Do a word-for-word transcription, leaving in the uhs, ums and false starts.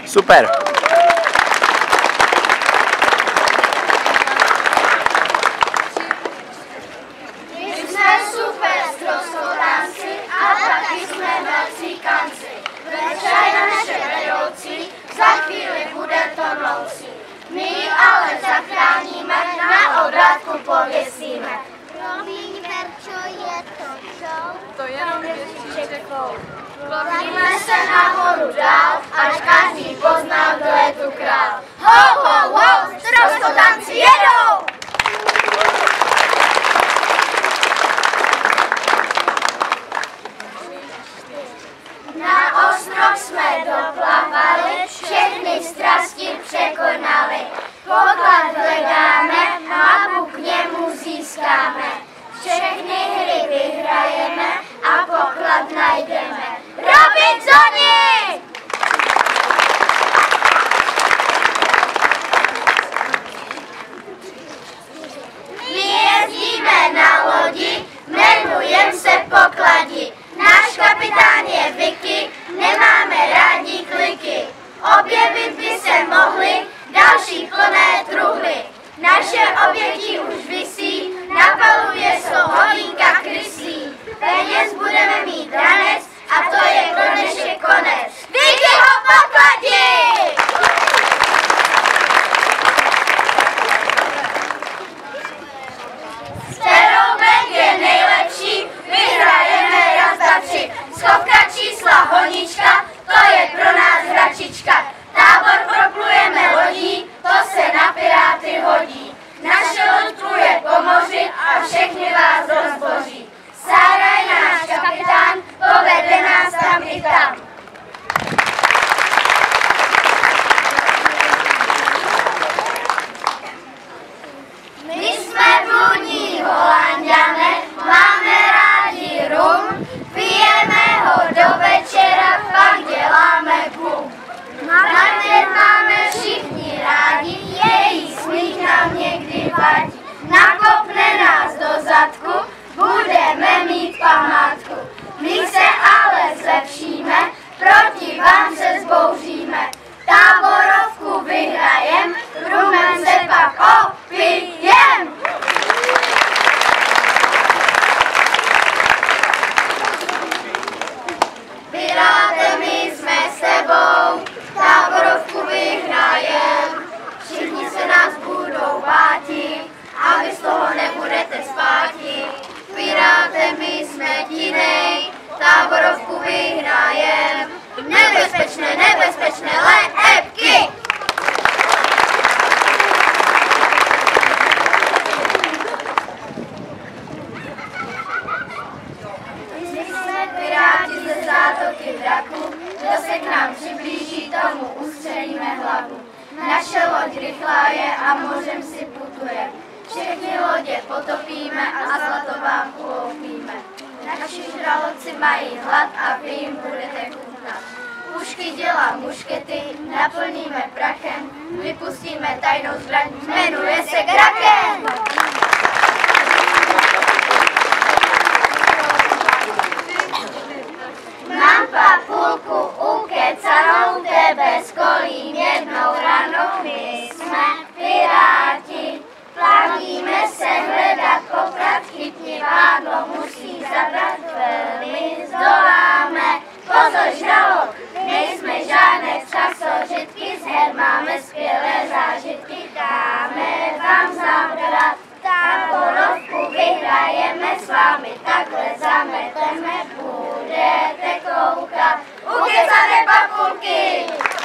Super. My jsme super stroskotanci a taky jsme velcíkanci. Večer naše vedoucí, za chvíli bude to mloucí. My ale zachráníme, na obrátku pověsíme. Promiň, Verčo, je to show? To jenom většičekou. Plovíme se nahoru dál, až každý poznal, kdo je tu král. Ho, ho, ho, stroskotanci jedou! Na ostrov jsme doplavali, všechny strasti překonali. Poklad hledáme, mapu k němu získáme. Všechny hry vyhrajeme a poklad najdeme. Robinsoni! My jezdíme na lodi, jmenujem se Pokladi. Náš kapitán je Vicky, nemáme rádi kliky. Objevit by se mohly další plné truhly. Naše oběti už visí, na palubě jsou hodinka kryslí. Peněz budeme mít ranec a to je pro dnešek konec. Vickyho Pokladi! Steroubek je nejlepší, vyhrajeme raz, dva, tři. Schovka čísla honička, to je pro nás hračička. Tábor proplujeme lodí, to se na piráty hodí. Naše loď pluje po moři a všechny vás rozboří. Sára je náš kapitán, povede nás tam i tam. My jsme bludní Holanďané, máme rádi rum, pijeme ho do večera, pak děláme bum. Market máme všichni rádi, její smích nám někdy vadí. Nakopne nás do zadku, budeme mít památku. My se ale zlepšíme, proti vám se zbouříme. Táborovku vyhrajem, rumem se pak opijem. Piráte, my jsme s tebou, táborovku vyhrajem. Všichni se nás budou báti, a vy z toho nebudete spáti. Piráte, my jsme tinej, táborovku vyhrajem. Nebezpečné, nebezpečné lepky! My jsme piráti ze zátoky draku, kdo se k nám přiblíží, tomu ustřelíme hlavu. Naše loď rychlá je a mořem si putuje. Všechny lodě potopíme a zlato vám uloupíme. Naši žraloci mají hlad a vy jim budete chutnat. Pušky dělá muškety, naplníme prachem, vypustíme tajnou zbraň, jmenuje se Kraken! Mám papulku ukecanou, tebe skolím jednou ranou. My jsme piráti, plavíme se hledat poklad, chytni vádlo musí zabrat, velmi zdoláme. Pozor žralok, nejsme žádné časožitky, z her máme skvělé zážitky, dáme vám zabrat. Táborovku vyhrajeme s vámi, takhle zameteme, budete koukat. Ukecané papulky!